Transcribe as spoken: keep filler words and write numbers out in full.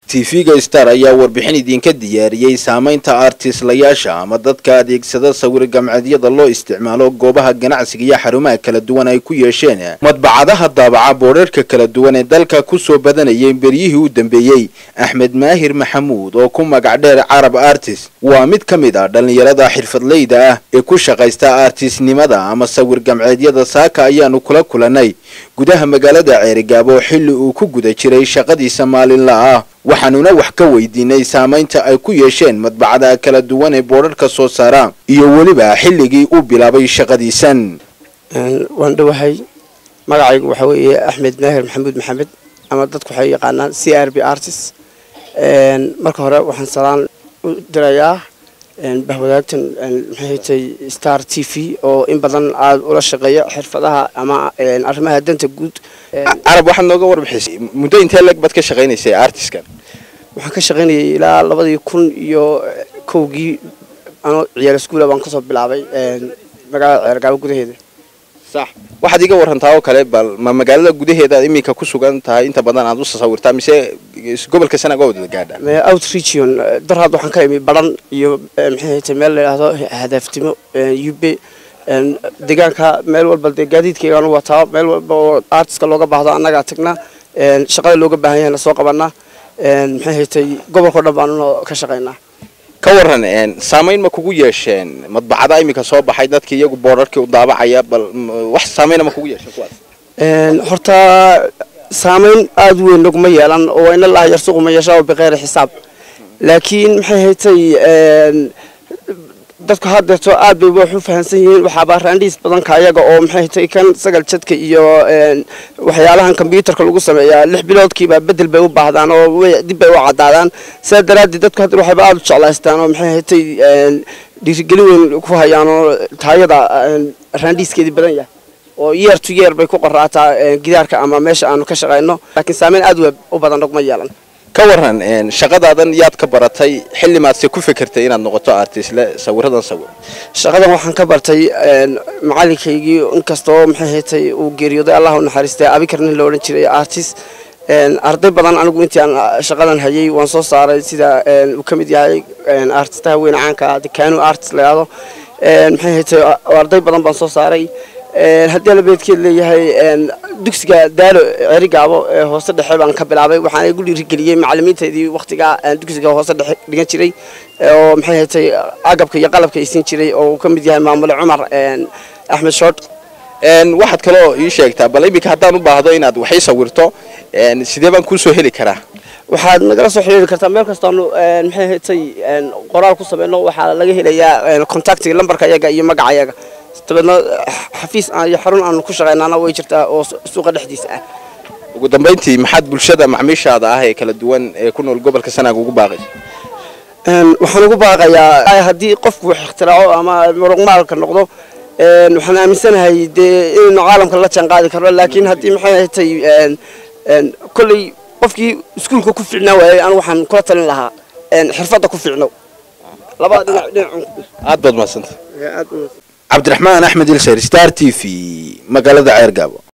T V-ga Star ayaa warbixin idinka diyaariyay saamaynta artist-layaasha ama dadka adeegsada sawir gamcadyada loo isticmaalo goobaha ganacsiga iyo xarumaha kala duwan ay ku yeesheen madbacadaha daabaca boorarka kala duwan ee dalka ku soo badanayay beryihii u dambeeyay. Axmed Maahir Maxamuud oo ku magac dheer Carab Artist waa mid ka mid ah dhalinyarada xirfadleyda ah ee ku shaqaysta artist-nimada ama sawir gamcadyada. Saaka ayaanu kula kulanay gudaha magaalada Ceerigaabo xilli uu ku guda jiray shaqadiisa maalinlaha ah. waxaanuna wax ka weydiinay saamaynta ay ku yeesheen madbacadaha kala duwan ee boorarka soo saara iyo waliba xilligii uu bilaabay shaqadiisan. waan dhawahay magacaygu waxa weeye Axmed Maahir Maxamuud Maxamed ama dadku waxay yaqaanaan C R B Artist. een marka hore waxaan salaan u dirayaa een bahwadaagtan maxay Star T V oo in badan aad ula shaqeeyo xirfadaha ama arrimaha danta guud. Carab waxaan nooga warbixisay muddo intee lag bad ka shaqeynaysay artist-kan? waxaan ka shaqeynayay ilaa labadii kun iyo kowgii ano ciyaar iskuul baan ka soo bilaabay een magaalada Ceerigaabo gudaheeda. صح waxaad iga warantaa oo kale bal ma magaalada gudaheeda imika ku sugan tahay inta badan aad u sawirtaa mise gobolka Sanaag wada gaadha out region darad waxaan ka imi baran iyo maxay tahay meel la yiraahdo hadaftimo U B deegaanka meel walba gaadiidkayga anu wataa meel walba artist-ka looga baahdo annaga tagna shaqada looga baahan yahay soo qabanaa maxay tahay gobolka dhan baan ka shaqeynaa. ka waran een saamayn ma kugu yeesheen madbacada imika soo baxay dadka iyagu boorarkii u daabacaya bal wax saamayn ma kugu yeesheen kuwaas? een horta saamayn aad weyn laguma yeelan oo in Allah yarsuqo ma yeeshaa biqeer xisaab laakiin maxay haytay een dadku hadda aad bay wax u fahansan yihiin waxa baa raandis badan ka iyaga oo maxay haytay kan sagal jadka iyo een waxyaalahan computerka lagu sameeyaa lix biloodkiiba bedel bay u baahdaan oo dib bay u cadaadaan sida daraadii dadku hadda waxay aad u jeclaystaan oo maxay haytay een dhiirigelin weyn ku hayaan oo taayada raandiskeedii badan yahay oo year to year bay ku qoraataa gidaarka ama meesha aanu ka shaqeyno laakiin saameyn aad u badan laguma yeelan. ka waran een shaqadaadan yaad ka baratay xilli maad si ku fikirtay inaad noqoto artist le sawiradan sawir? shaqadan waxaan ka bartay een macallinkaygii inkastoo maxay haytay uu geeriyooday Allah u naxariistay abikarnin loo oran jiray artist een arday badan anigu intii aan shaqadan hayay waan soo saaray sida een uu kamid yahay een artistaha weyn caanka ah Kanu Artist leeyahay een maxay haytay arday badan baan soo saaray een hadii la beedkeed leeyahay een dugsiga daalo Ceerigaabo hoose dhexe baan ka bilaabay waxaan igu dhiirigeliyay macallimiinteedii waqtiga aan dugsiga hoose dhexe dhigan jiray oo maxay haytay agabka iyo qalabka isin jiray oo kamid yahay maamul Cumar een Axmed Short. een waxaad kale oo ii sheegtaa bal imika haddaan u baahdo inaad wax sawirto een sidee baan ku soo heli karaa? waxaad nagala soo xiriiri kartaa meel kasta oo een maxay haytay een qoraal ku sameeyno waxa laga helayaa contact numberka iyaga iyo magaca iyaga tabadna xafiis iyo xarun aan ku shaqeynana way jirtaa oo suuqa dhexdiisa ah. ugu dambeyntii maxaad bulshada macmiishaada ah ee kala duwan ee ku nool gobolka Sanaag ugu baaqay? een waxaan ugu baaqayaa haddii qofku wax ikhtiraco ama muruqmaalka noqdo een waxaan aaminsanahay in caalamka la jaan qaadi karo laakiin haddii maxay haytay een een kulli qofkii iskuulka ku fiicnaa waayay aan waxaan kula talin lahaa een xirfadda ku fiicno labada dhinac dhinac aad baad maasanta aad عبد الرحمن أحمد السير ستار تي في مقالة Ceerigaabo.